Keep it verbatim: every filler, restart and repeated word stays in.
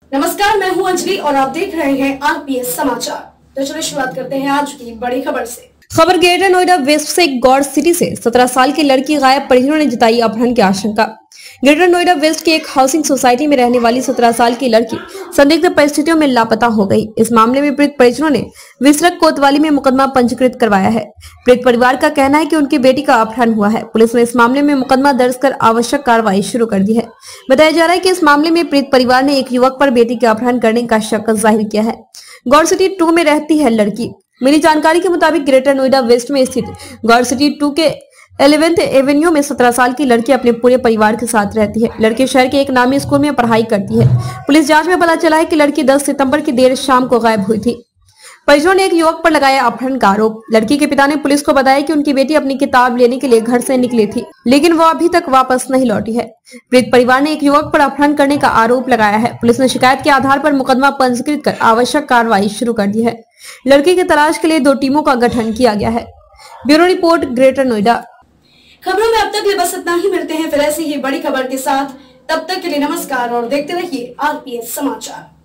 नमस्कार, मैं हूं अंजलि और आप देख रहे हैं आरपीएस समाचार। तो चलिए शुरुआत करते हैं आज की बड़ी खबर से। खबर ग्रेटर नोएडा वेस्ट से गौड़ सिटी से सत्रह साल की लड़की गायब, परिजनों ने जताई अपहरण की आशंका। ग्रेटर नोएडा वेस्ट की एक हाउसिंग सोसाइटी में रहने वाली सत्रह साल की लड़की संदिग्ध परिस्थितियों में लापता हो गई। इस मामले में पीड़ित परिजनों ने विसरक कोतवाली में मुकदमा पंजीकृत करवाया है। पीड़ित परिवार का कहना है कि उनकी बेटी का अपहरण हुआ है। पुलिस ने इस मामले में मुकदमा दर्ज कर आवश्यक कार्रवाई शुरू कर दी है। बताया जा रहा है कि इस मामले में पीड़ित परिवार ने एक युवक पर बेटी का अपहरण करने का शक जाहिर किया है। गौड़ सिटी टू में रहती है लड़की। मिली जानकारी के मुताबिक ग्रेटर नोएडा वेस्ट में स्थित गौड़ सिटी टू के इलेवेंथ एवेन्यू में सत्रह साल की लड़की अपने पूरे परिवार के साथ रहती है। लड़की शहर के एक नामी स्कूल में पढ़ाई करती है। पुलिस जांच में पता चला है कि लड़की दस सितंबर की देर शाम को गायब हुई थी। परिजनों ने एक युवक पर लगाया अपहरण का आरोप। लड़की के पिता ने पुलिस को बताया कि उनकी बेटी अपनी किताब लेने के लिए घर से निकली थी, लेकिन वो अभी तक वापस नहीं लौटी है। पीड़ित परिवार ने एक युवक पर अपहरण करने का आरोप लगाया है। पुलिस ने शिकायत के आधार पर मुकदमा पंजीकृत कर आवश्यक कार्रवाई शुरू कर दी है। लड़की की तलाश के लिए दो टीमों का गठन किया गया है। Bureau report, greater Noida. खबरों में अब तक लिए बस इतना ही। मिलते हैं फिर ऐसी ही बड़ी खबर के साथ। तब तक के लिए नमस्कार और देखते रहिए आरपीएस समाचार।